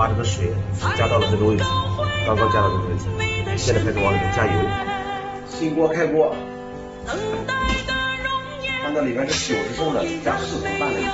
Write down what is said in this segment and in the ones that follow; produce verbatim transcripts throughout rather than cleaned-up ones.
把这个水加到了这个位置，刚刚加到这个位置，现在开始往里面加油。新锅开锅，看到里面是九十升的，加四桶半的油。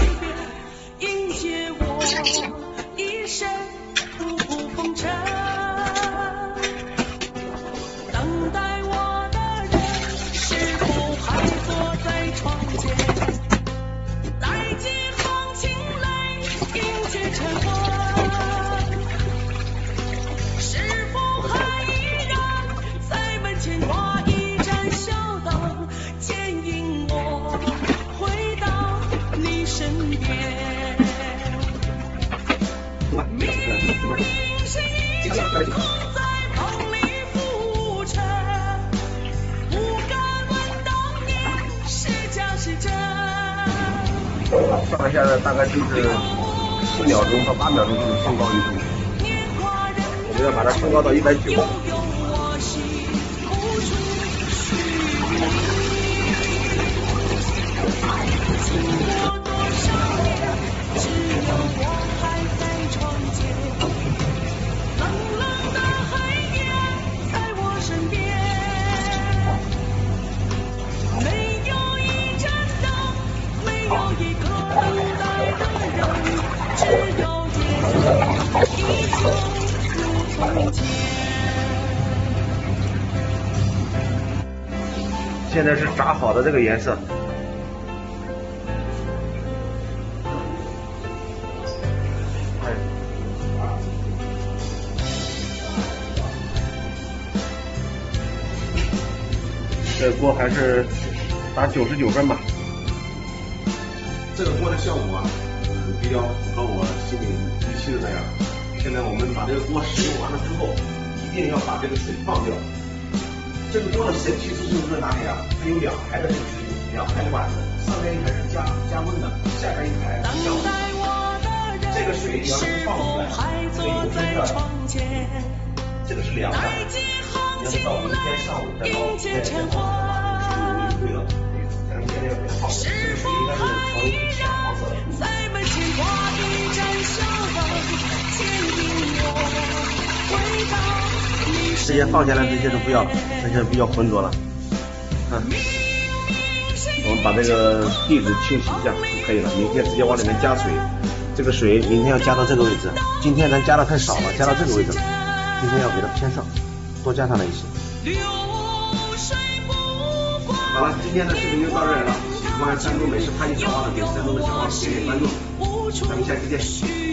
上一下呢，大概就是四秒钟到八秒钟就能升高一度，我们要把它升高到一百九。现在是炸好的这个颜色，这个锅还是打九十九分吧。这个锅的效果啊，嗯，比较符合我心里预期的那样。现在我们把这个锅使用完了之后，一定要把这个水放掉。这个锅的神奇之处是哪里啊？它有两排的这个水桶，两排的管子，上面一排是加加温的，下边一排降温。这个水你要是放出来，这个油是热的，这个是凉的。你要到明天上午再捞，现在先放把这个水油一退了，才能变得变好。这个水应该是朝一浅黄色的。这些放下来，这些都不要了，这些比较浑浊了。嗯，我们把这个地址清洗一下就可以了。明天直接往里面加水，这个水明天要加到这个位置。今天咱加的太少了，加到这个位置，今天要给它偏上，多加上来一些。好了，今天的视频就到这里了。喜欢山东美食拍一小王的，给山东的小王点点关注，咱们下期见。